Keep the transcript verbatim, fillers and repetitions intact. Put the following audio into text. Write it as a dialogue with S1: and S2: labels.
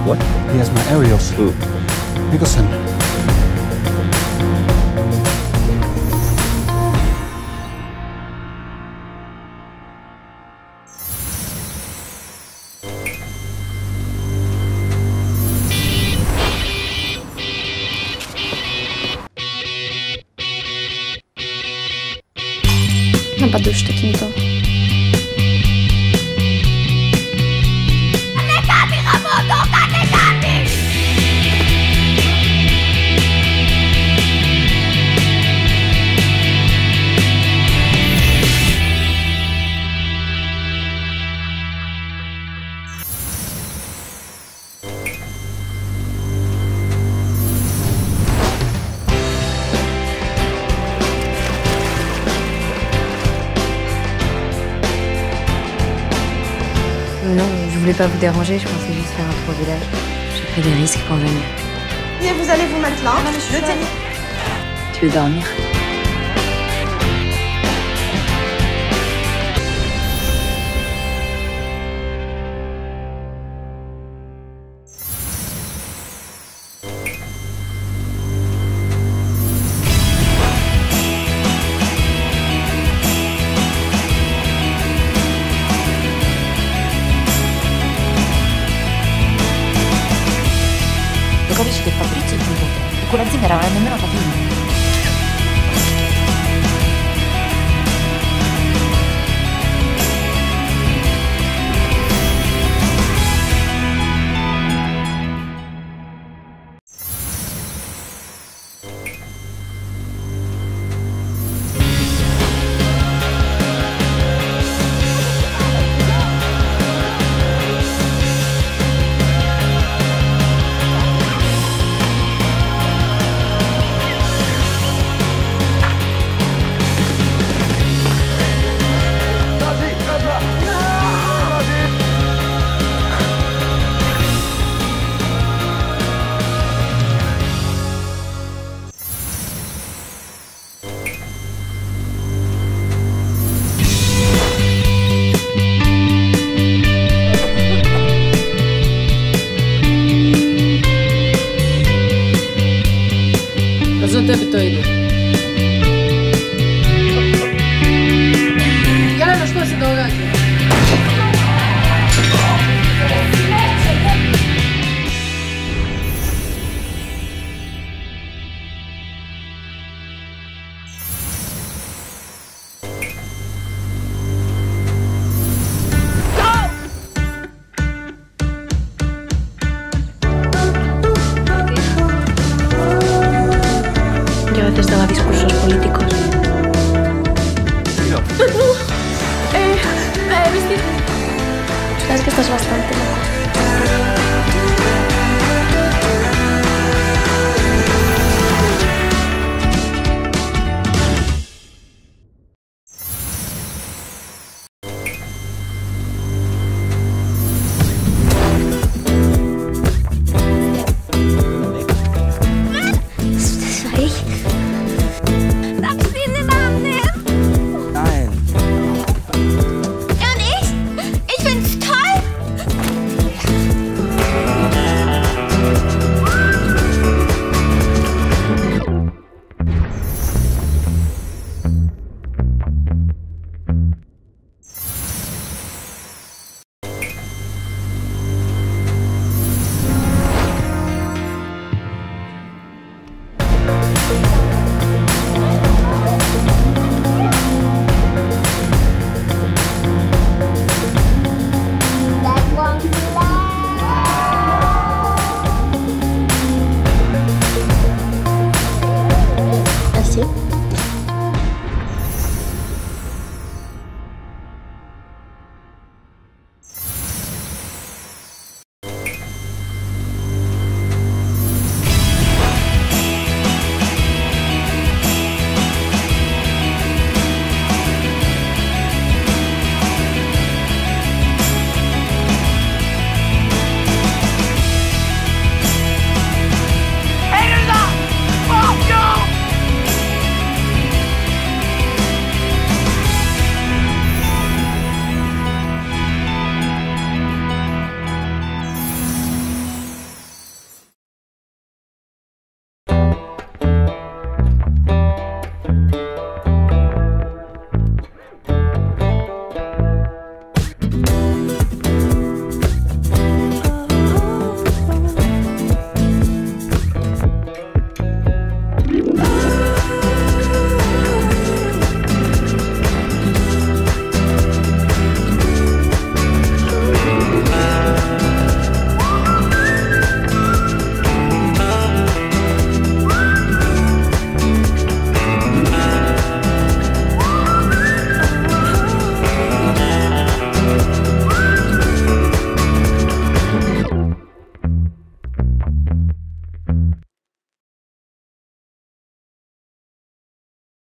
S1: What?
S2: He has my aerials.
S1: Who?
S2: Nicholson.
S3: Non, pas de douche, taquine toi.
S4: Non, je voulais pas vous déranger, je pensais juste faire un tour au village. J'ai pris des risques pour venir.
S5: Et vous allez vous mettre là, le tennis.
S4: Tu veux dormir?
S6: Lo capisci che Fabrizio è finito? E quell'azienda non è nemmeno capito.
S7: Cosa te betoide? Jelena, što se događa?
S3: Yo a veces daba discursos políticos.
S1: No.
S3: eh, eh, vestir. Sabes que estás bastante mal.